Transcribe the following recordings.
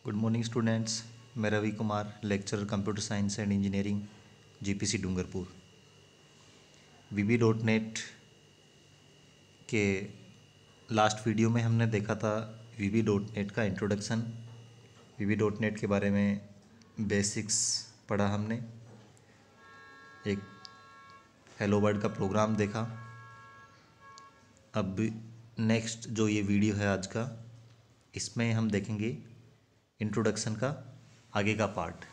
Good morning students. मैं Ravi Kumar, lecturer computer science and engineering, GPC Dungarpur. VB.NET के last video में हमने देखा था VB.NET का इंट्रोडक्शन। VB.NET के बारे में बेसिक्स पढ़ा हमने, एक हेलो वर्ल्ड का प्रोग्राम देखा। अब नेक्स्ट जो ये वीडियो है आज का, इसमें हम देखेंगे इंट्रोडक्शन का आगे का पार्ट।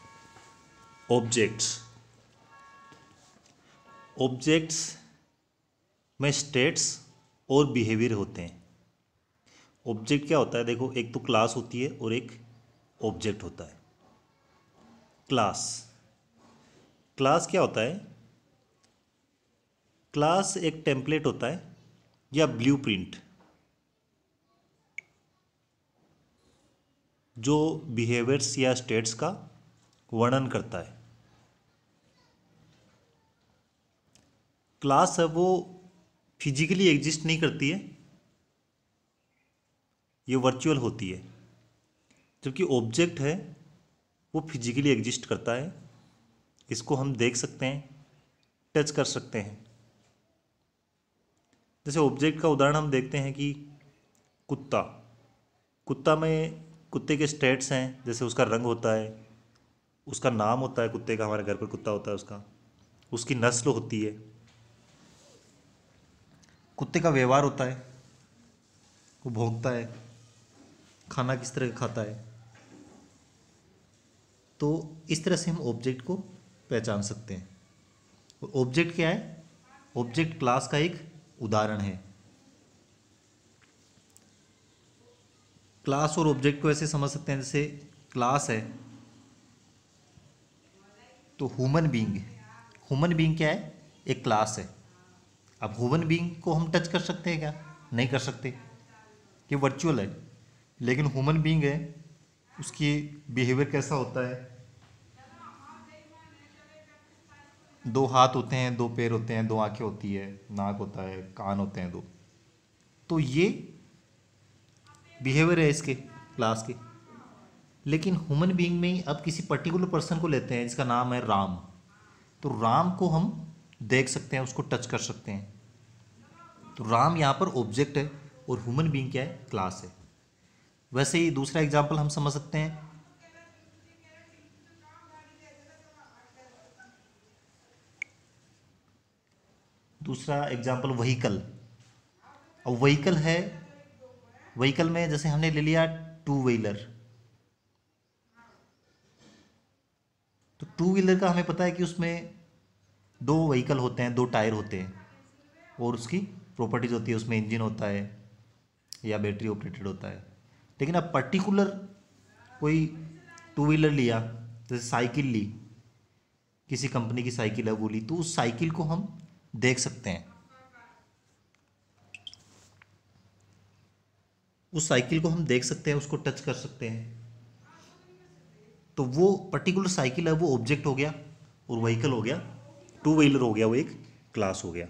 ऑब्जेक्ट्स में स्टेट्स और बिहेवियर होते हैं। ऑब्जेक्ट क्या होता है? देखो, एक तो क्लास होती है और एक ऑब्जेक्ट होता है। क्लास क्या होता है? क्लास एक टेम्पलेट होता है या ब्लूप्रिंट जो बिहेवियर्स या स्टेट्स का वर्णन करता है। क्लास है वो फिजिकली एग्जिस्ट नहीं करती है, ये वर्चुअल होती है। जबकि ऑब्जेक्ट है वो फिजिकली एग्जिस्ट करता है, इसको हम देख सकते हैं, टच कर सकते हैं। जैसे ऑब्जेक्ट का उदाहरण हम देखते हैं कि कुत्ता में कुत्ते के स्टेट्स हैं, जैसे उसका रंग होता है, उसका नाम होता है कुत्ते का, हमारे घर पर कुत्ता होता है उसकी नस्ल होती है, कुत्ते का व्यवहार होता है, वो भौंकता है, खाना किस तरह का खाता है। तो इस तरह से हम ऑब्जेक्ट को पहचान सकते हैं। ऑब्जेक्ट क्या है? ऑब्जेक्ट क्लास का एक उदाहरण है। क्लास और ऑब्जेक्ट को ऐसे समझ सकते हैं, जैसे क्लास है तो ह्यूमन बीइंग क्या है? एक क्लास है। अब ह्यूमन बीइंग को हम टच कर सकते हैं क्या? नहीं कर सकते, ये वर्चुअल है। लेकिन ह्यूमन बीइंग है, उसकी बिहेवियर कैसा होता है? दो हाथ होते हैं, दो पैर होते हैं, दो आंखें होती है, नाक होता है, कान होते हैं दो। तो ये बिहेवियर है इसके, क्लास के। लेकिन ह्यूमन बीइंग में ही अब किसी पर्टिकुलर पर्सन को लेते हैं जिसका नाम है राम। तो राम को हम देख सकते हैं, उसको टच कर सकते हैं। तो राम यहाँ पर ऑब्जेक्ट है और ह्यूमन बीइंग क्या है? क्लास है। वैसे ही दूसरा एग्जाम्पल हम समझ सकते हैं, दूसरा एग्जाम्पल व्हीकल। अब व्हीकल है, व्हीकल में जैसे हमने ले लिया टू व्हीलर। तो टू व्हीलर का हमें पता है कि उसमें दो व्हीकल होते हैं, दो टायर होते हैं और उसकी प्रॉपर्टीज होती है, उसमें इंजन होता है या बैटरी ऑपरेटेड होता है। लेकिन अब पर्टिकुलर कोई टू व्हीलर लिया, जैसे साइकिल ली, किसी कंपनी की साइकिल है वो ली, तो उस साइकिल को हम देख सकते हैं, उस साइकिल को हम देख सकते हैं, उसको टच कर सकते हैं। तो वो पर्टिकुलर साइकिल है वो ऑब्जेक्ट हो गया और व्हीकल हो गया, टू व्हीलर हो गया, वो एक क्लास हो गया।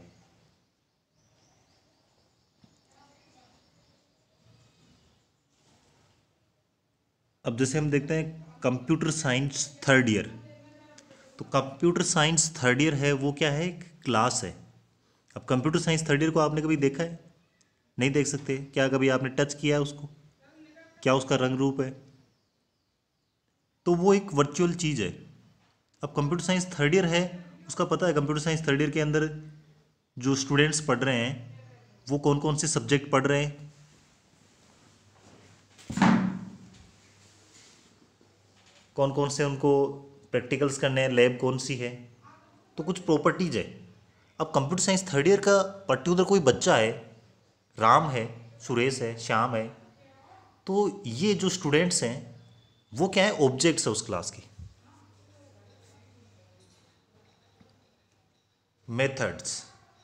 अब जैसे हम देखते हैं कंप्यूटर साइंस थर्ड ईयर। तो कंप्यूटर साइंस थर्ड ईयर है वो क्या है? एक क्लास है। अब कंप्यूटर साइंस थर्ड ईयर को आपने कभी देखा है? नहीं देख सकते। क्या कभी आपने टच किया है उसको? क्या उसका रंग रूप है? तो वो एक वर्चुअल चीज़ है। अब कंप्यूटर साइंस थर्ड ईयर है, उसका पता है कंप्यूटर साइंस थर्ड ईयर के अंदर जो स्टूडेंट्स पढ़ रहे हैं वो कौन कौन से सब्जेक्ट पढ़ रहे हैं, कौन कौन से उनको प्रैक्टिकल्स करने हैं, लैब कौन सी है। तो कुछ प्रॉपर्टीज है। अब कंप्यूटर साइंस थर्ड ईयर का पर्टिकुलर कोई बच्चा है, राम है, सुरेश है, श्याम है, तो ये जो स्टूडेंट्स हैं वो क्या है? ऑब्जेक्ट्स है उस क्लास की। मेथड्स,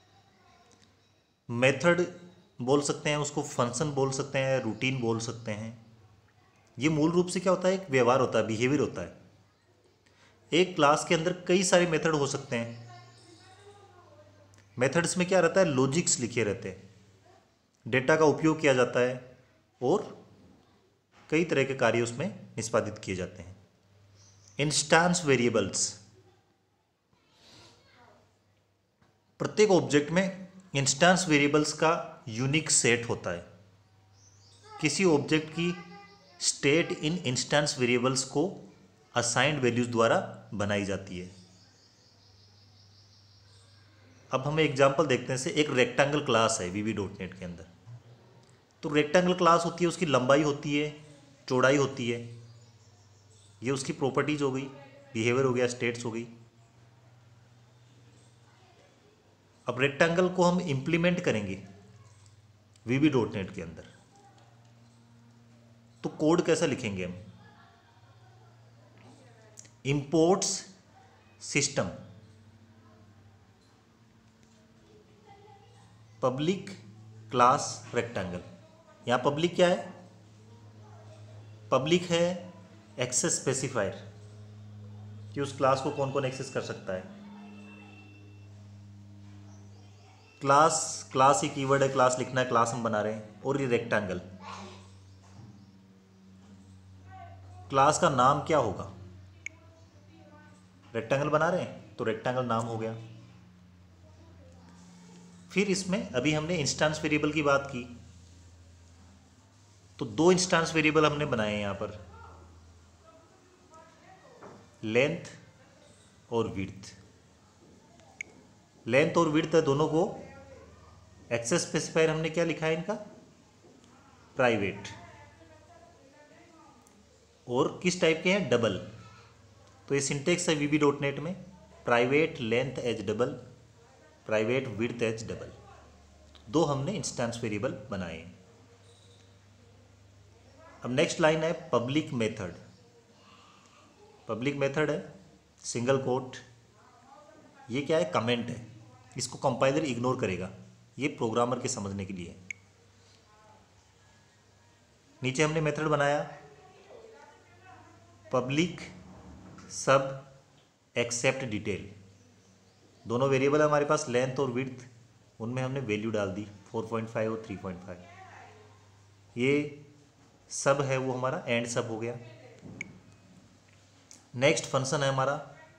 मेथड बोल सकते हैं उसको, फंक्शन बोल सकते हैं, रूटीन बोल सकते हैं। ये मूल रूप से क्या होता है? एक व्यवहार होता है, बिहेवियर होता है। एक क्लास के अंदर कई सारे मेथड हो सकते हैं। मेथड्स में क्या रहता है? लॉजिक्स लिखे रहते हैं, डेटा का उपयोग किया जाता है और कई तरह के कार्य उसमें निष्पादित किए जाते हैं। इंस्टेंस वेरिएबल्स, प्रत्येक ऑब्जेक्ट में इंस्टेंस वेरिएबल्स का यूनिक सेट होता है। किसी ऑब्जेक्ट की स्टेट इन इंस्टेंस वेरिएबल्स को असाइंड वैल्यूज द्वारा बनाई जाती है। अब हम एग्जांपल देखते हैं। से एक रेक्टेंगल क्लास है VB.NET के अंदर। तो रेक्टेंगल क्लास होती है, उसकी लंबाई होती है, चौड़ाई होती है, ये उसकी प्रॉपर्टीज हो गई, बिहेवियर हो गया, स्टेट्स हो गई। अब रेक्टेंगल को हम इंप्लीमेंट करेंगे VB.NET के अंदर, तो कोड कैसा लिखेंगे हम? Imports system public class rectangle. यहां पब्लिक क्या है? पब्लिक है एक्सेस स्पेसिफायर, कि उस क्लास को कौन कौन एक्सेस कर सकता है। क्लास ही कीवर्ड है, क्लास लिखना है, क्लास हम बना रहे हैं। और ये रेक्टेंगल, क्लास का नाम क्या होगा? रेक्टेंगल बना रहे हैं तो रेक्टेंगल नाम हो गया। फिर इसमें अभी हमने इंस्टेंस वेरिएबल की बात की, तो दो इंस्टेंस वेरिएबल हमने बनाए हैं यहां पर, लेंथ और विड्थ। लेंथ और विड्थ है दोनों को एक्सेस स्पेसिफायर हमने क्या लिखा है इनका? प्राइवेट। और किस टाइप के हैं? डबल। तो ये सिंटेक्स है VB.NET में, private length as double, private width as double. दो हमने इंस्टेंस वेरिएबल बनाए हैं। अब नेक्स्ट लाइन है पब्लिक मेथड। पब्लिक मेथड है सिंगल कोट, ये क्या है? कमेंट है, इसको कंपाइलर इग्नोर करेगा, ये प्रोग्रामर के समझने के लिए। नीचे हमने मेथड बनाया पब्लिक सब एक्सेप्ट डिटेल। दोनों वेरिएबल है हमारे पास, लेंथ और विड्थ, उनमें हमने वैल्यू डाल दी 4.5 और 3.5। ये सब है वो हमारा एंड सब हो गया। नेक्स्ट फंक्शन है हमारा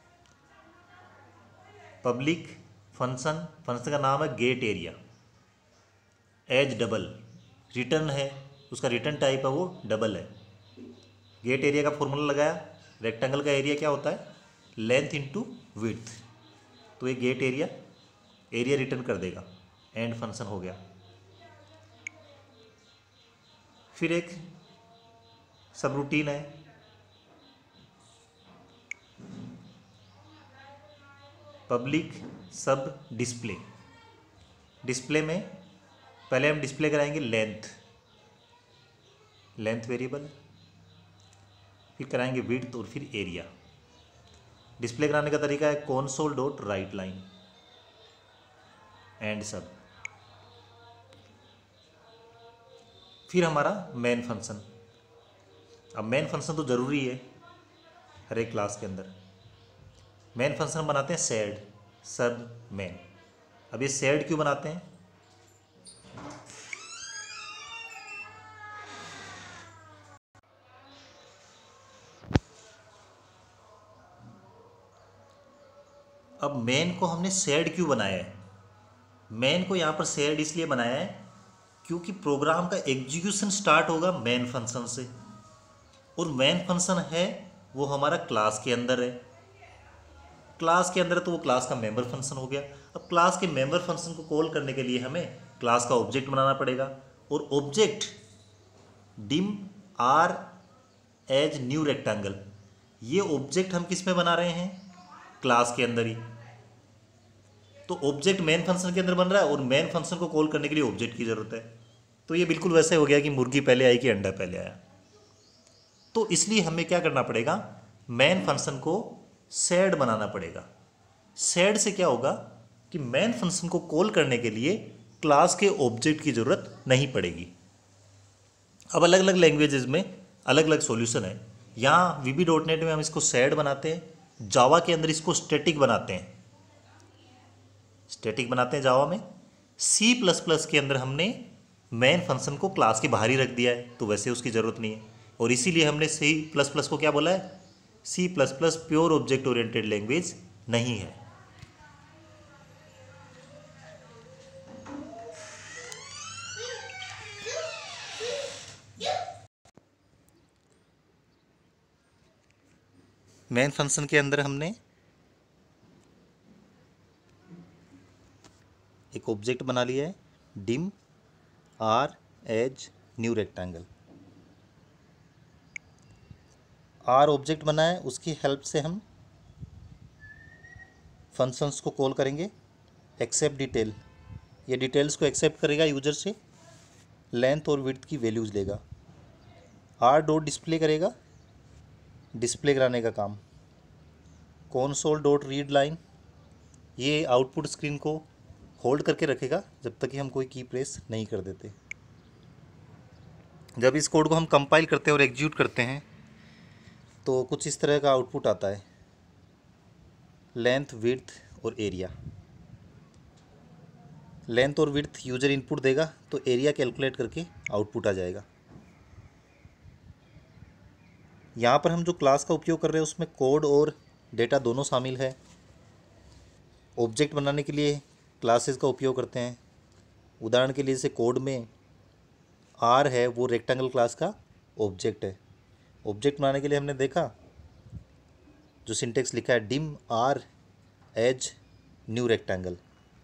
पब्लिक फंक्शन। फंक्शन का नाम है get area as double. Return है, उसका रिटर्न टाइप है वो डबल है। गेट एरिया का फॉर्मूला लगाया, रेक्टेंगल का एरिया क्या होता है? Length into width. तो ये गेट एरिया रिटर्न कर देगा, एंड फंक्शन हो गया। फिर एक सब रूटीन है पब्लिक सब डिस्प्ले। डिस्प्ले में पहले हम डिस्प्ले कराएंगे लेंथ वेरिएबल, फिर कराएंगे विड्थ और फिर एरिया। डिस्प्ले कराने का तरीका है console.writeLine एंड सब। फिर हमारा मेन फंक्शन। अब मेन फंक्शन तो ज़रूरी है हर एक क्लास के अंदर। मेन फंक्शन बनाते हैं सेड सब मेन। अब ये सेड क्यों बनाते हैं? अब मेन को हमने सेड क्यों बनाया है? मेन को यहाँ पर सेड इसलिए बनाया है क्योंकि प्रोग्राम का एग्जीक्यूशन स्टार्ट होगा मेन फंक्शन से, और मेन फंक्शन है वो हमारा क्लास के अंदर है। क्लास के अंदर तो वो क्लास का मेंबर फंक्शन हो गया। अब क्लास के मेंबर फंक्शन को कॉल करने के लिए हमें क्लास का ऑब्जेक्ट बनाना पड़ेगा, और object dim R as new rectangle. ये ऑब्जेक्ट हम किस में बना रहे हैं? क्लास के अंदर ही। तो ऑब्जेक्ट मेन फंक्शन के अंदर बन रहा है, और मेन फंक्शन को कॉल करने के लिए ऑब्जेक्ट की ज़रूरत है। तो ये बिल्कुल वैसे हो गया कि मुर्गी पहले आई कि अंडा पहले आया। तो इसलिए हमें क्या करना पड़ेगा? मेन फंक्शन को सेड बनाना पड़ेगा। सेड से क्या होगा कि मेन फंक्शन को कॉल करने के लिए क्लास के ऑब्जेक्ट की ज़रूरत नहीं पड़ेगी। अब अलग अलग लैंग्वेजेस में अलग अलग सॉल्यूशन है। यहाँ VB.NET में हम इसको सेड बनाते हैं, जावा के अंदर इसको स्टैटिक बनाते हैं। जावा में। C++ के अंदर हमने मेन फंक्शन को क्लास के बाहर ही रख दिया है, तो वैसे उसकी ज़रूरत नहीं है। और इसीलिए हमने सी प्लस प्लस को क्या बोला है, C plus plus pure object oriented language नहीं है। मेन फंक्शन के अंदर हमने एक ऑब्जेक्ट बना लिया है, dim R as new rectangle. R object बना है, उसकी हेल्प से हम फंक्शंस को कॉल करेंगे। एक्सेप्ट डिटेल, ये डिटेल्स को एक्सेप्ट करेगा यूजर से, लेंथ और विड्थ की वैल्यूज़ लेगा। आर डॉट डिस्प्ले करेगा डिस्प्ले कराने का काम। कॉन्सोल डॉट रीड लाइन, ये आउटपुट स्क्रीन को होल्ड करके रखेगा जब तक कि हम कोई की प्रेस नहीं कर देते। जब इस कोड को हम कंपाइल करते हैं और एग्जीक्यूट करते हैं तो कुछ इस तरह का आउटपुट आता है, लेंथ विड्थ और एरिया। लेंथ और विड्थ यूजर इनपुट देगा तो एरिया कैलकुलेट करके आउटपुट आ जाएगा। यहाँ पर हम जो क्लास का उपयोग कर रहे हैं उसमें कोड और डेटा दोनों शामिल है। ऑब्जेक्ट बनाने के लिए क्लासेस का उपयोग करते हैं। उदाहरण के लिए जैसे कोड में आर है, वो रेक्टेंगल क्लास का ऑब्जेक्ट है। ऑब्जेक्ट बनाने के लिए हमने देखा जो सिंटेक्स लिखा है, dim R as new rectangle.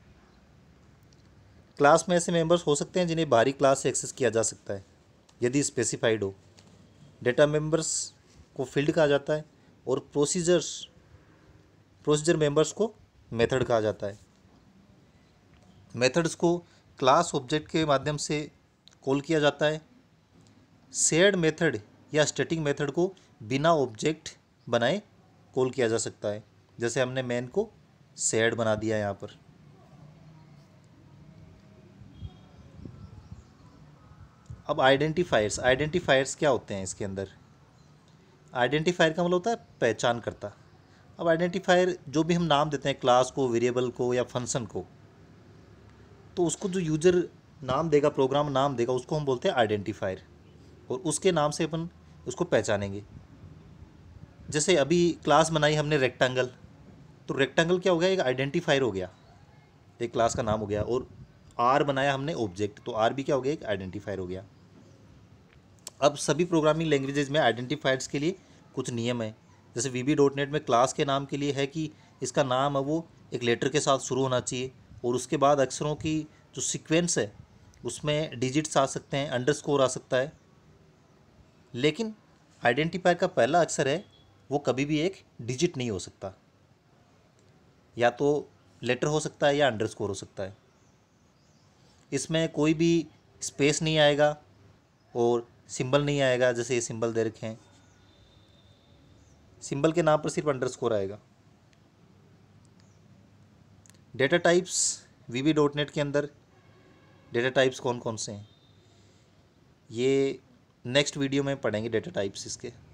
Class में ऐसे मेंबर्स हो सकते हैं जिन्हें बाहरी क्लास से एक्सेस किया जा सकता है यदि स्पेसिफाइड हो। डेटा मेंबर्स को फील्ड कहा जाता है और प्रोसीजर मेंबर्स को मेथड कहा जाता है। मेथड्स को क्लास ऑब्जेक्ट के माध्यम से कॉल किया जाता है। शेयर्ड मेथड या स्टैटिक मेथड को बिना ऑब्जेक्ट बनाए कॉल किया जा सकता है, जैसे हमने मेन को शेयर्ड बना दिया यहाँ पर। अब आइडेंटिफायर्स क्या होते हैं इसके अंदर। आइडेंटिफायर का मतलब होता है पहचान करता। अब आइडेंटिफायर जो भी हम नाम देते हैं क्लास को, वेरिएबल को या फंक्शन को, तो उसको जो यूजर नाम देगा, प्रोग्राम नाम देगा, उसको हम बोलते हैं आइडेंटिफायर, और उसके नाम से अपन उसको पहचानेंगे। जैसे अभी क्लास बनाई हमने रेक्टेंगल, तो रेक्टेंगल क्या हो गया, एक आइडेंटिफायर हो गया, एक क्लास का नाम हो गया। और आर बनाया हमने ऑब्जेक्ट, तो आर भी क्या हो गया, एक आइडेंटिफायर हो गया। अब सभी प्रोग्रामिंग लैंग्वेजेस में आइडेंटिफायर्स के लिए कुछ नियम है। जैसे VB.NET में क्लास के नाम के लिए है कि इसका नाम है वो एक लेटर के साथ शुरू होना चाहिए, और उसके बाद अक्षरों की जो सीक्वेंस है उसमें डिजिट्स आ सकते हैं, अंडरस्कोर आ सकता है। लेकिन आइडेंटिफायर का पहला अक्षर है वो कभी भी एक डिजिट नहीं हो सकता, या तो लेटर हो सकता है या अंडरस्कोर हो सकता है। इसमें कोई भी स्पेस नहीं आएगा और सिंबल नहीं आएगा, जैसे ये सिंबल दे रखे हैं, सिंबल के नाम पर सिर्फ अंडरस्कोर आएगा। डेटा टाइप्स VB.NET के अंदर डेटा टाइप्स कौन कौन से हैं, ये नेक्स्ट वीडियो में पढ़ेंगे डेटा टाइप्स इसके।